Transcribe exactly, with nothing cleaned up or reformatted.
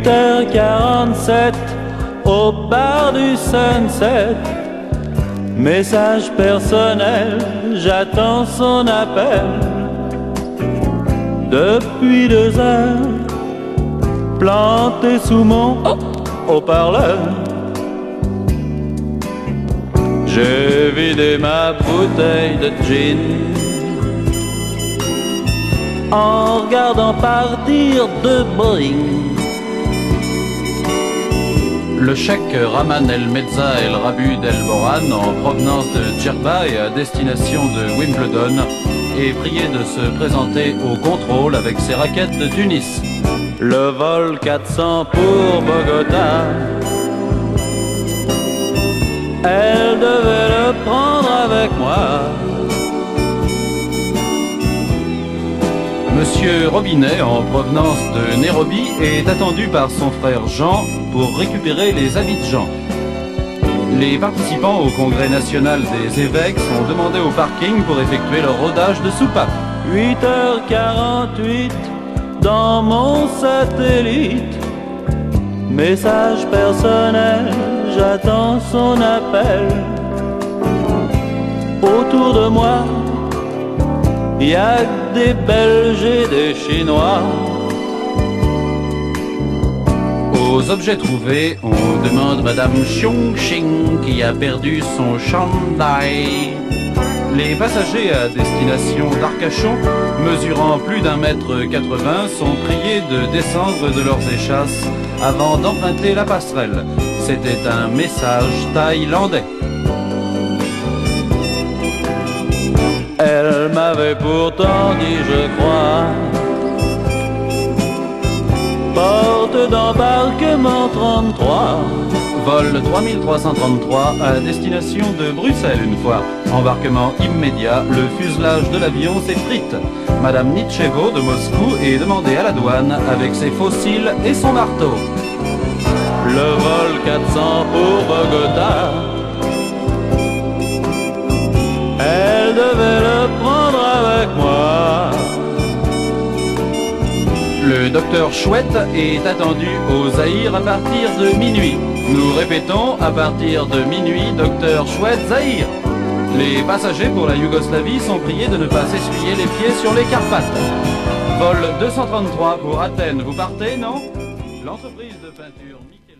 huit heures quarante-sept au bar du Sunset. Message personnel, j'attends son appel. Depuis deux heures, planté sous mon oh, haut-parleur. J'ai vidé ma bouteille de gin en regardant partir de Boeing. Le chèque Raman El Mezza El Rabud El Boran en provenance de Djerba et à destination de Wimbledon est prié de se présenter au contrôle avec ses raquettes de Tunis. Le vol quatre cents pour Bogota, elle devait le prendre avec moi. Monsieur Robinet, en provenance de Nairobi, est attendu par son frère Jean pour récupérer les habits de Jean. Les participants au congrès national des évêques sont demandés au parking pour effectuer leur rodage de soupape. huit heures quarante-huit dans mon satellite. Message personnel, j'attends son appel. Autour de moi, y a que des Belges et des Chinois. Aux objets trouvés, on demande Madame Xiong Xing qui a perdu son chandail. Les passagers à destination d'Arcachon, mesurant plus d'un mètre quatre-vingts, sont priés de descendre de leurs échasses avant d'emprunter la passerelle. C'était un message thaïlandais. Elle m'avait pourtant dit, je crois, porte d'embarquement trente-trois. Vol trois mille trois cent trente-trois à destination de Bruxelles une fois. Embarquement immédiat, le fuselage de l'avion s'effrite. Madame Nitchevo de Moscou est demandée à la douane avec ses fossiles et son marteau. Le vol quatre cents pour Bogota, elle devait le prendre avec moi. Le docteur Chouette est attendu au Zaïre à partir de minuit. Nous répétons, à partir de minuit, docteur Chouette, Zaïre. Les passagers pour la Yougoslavie sont priés de ne pas s'essuyer les pieds sur les Carpates. Vol deux cent trente-trois pour Athènes, vous partez, non? L'entreprise de peinture Mickey